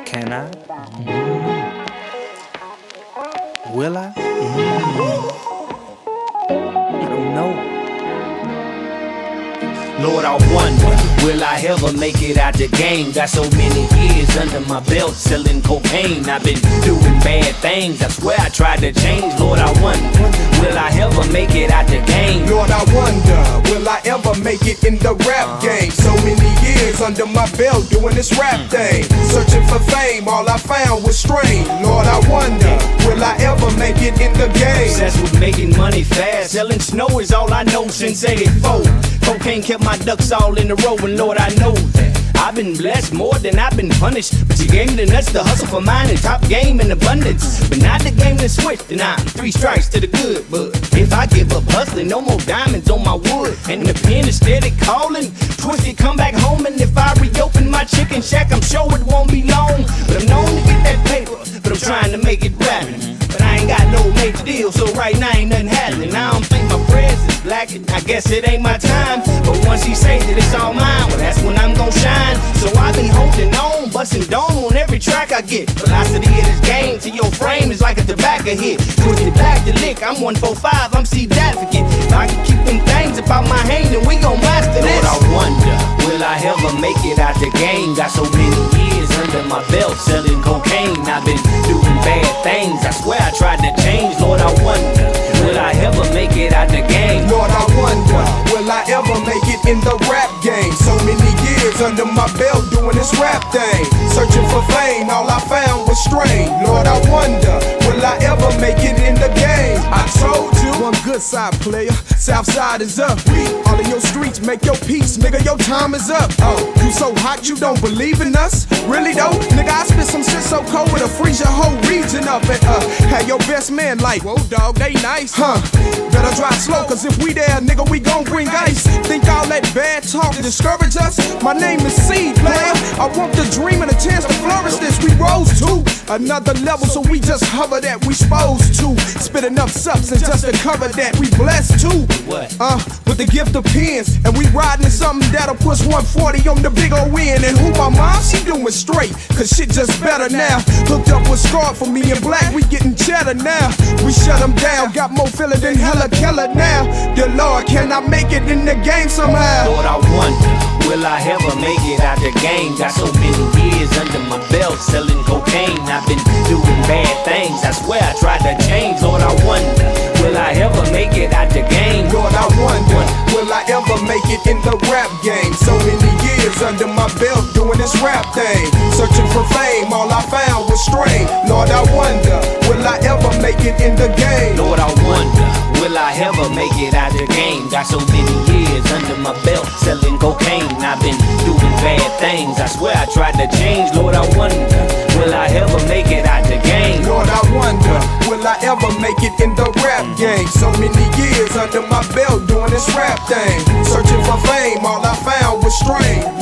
Can I? Will I? I don't know. Lord, I wonder, will I ever make it out the game? Got so many years under my belt selling cocaine. I've been doing bad things, I swear I tried to change. Lord, I wonder, will I ever make it out the game? Lord, I wonder, will I ever make it in the rap game? So many years under my belt doing this rap thing. Searching for fame, all I found was strain. Lord, I wonder, will I ever make it in the game? Obsessed with making money fast, selling snow is all I know since 84. Cocaine kept my ducks all in a row, and Lord, I know that I've been blessed more than I've been punished. But you gave me the nuts to hustle for mine and top game in abundance. But now the game is switched and I'm 3 strikes to the good. But if I give up hustling, no more diamonds on my wood. And the pen is steady calling, Twisted come back home. And if I reopen my chicken shack, I'm sure it won't be long. But I'm known to get that paper, but I'm trying to make it rapping. But I ain't got no major deal, so right now ain't nothing happening. I don't think my prayers is blacking, I guess it ain't my time. But once he say that it's all mine, well that's when I'm gon' shine. So I've been holding on, busting dome on every track I get. Velocity of this game to your frame is like a tobacco hit. Twisted back to lick, I'm 145, I'm C Advocate. If I can keep them things about my hand, then we gon' master this. Lord, I wonder, will I ever make it out the game? Got so many years under my belt selling cocaine. I've been doing bad things, I swear I tried to change. Lord, I wonder, will I ever make it out the game? Lord, I wonder, will I ever make it in the rap game? So many years under my belt doing this rap thing. Searching for fame, all I found was strain. Lord, I wonder, will I ever make it in the game? I told you, one good side player, south side is up. All in your streets, make your peace, nigga, your time is up. Oh, you so hot you don't believe in us? Really though? Nigga, I spit some shit so cold it'll freeze your whole region up. And have your best man like, whoa dog, they nice, huh? Better drive slow, cause if we there, nigga, we gon' bring ice. Think all that bad talk discourage us? My name is Seed, player. I want the dream and a chance to flourish this. We rose to another level, so we just hover that we supposed to. Spit enough substance just to cover that. We blessed too. With the gift of pens, and we riding in something that'll push 140 on the big old win. And who my mom? She doing straight, cause shit just better now. Hooked up with Scar for me and Black, we getting cheddar now. We shut them down, got more filler than Hella Keller now. Dear Lord, can I make it in the game somehow? Lord, I wonder, will I ever make it out the game? Got so many years under my belt selling cocaine. I've been doing bad things, I swear I tried to change. Lord, I wonder, will I ever make it out the game? Lord, I wonder, will I ever make it in the rap game? So many years under my belt doing this rap thing. Searching for fame, all I found was strain. Lord, I wonder, will I ever make it in the game? Lord, I wonder, will I ever make it out the game? Got so many years under my belt selling cocaine. I've been doing bad things, I swear I tried to change. Lord, I wonder, will I ever make it out the game? Lord, I wonder, will I ever make it in the rap game? So many years under my belt doing this rap thing. Searching for fame, all I found was strain.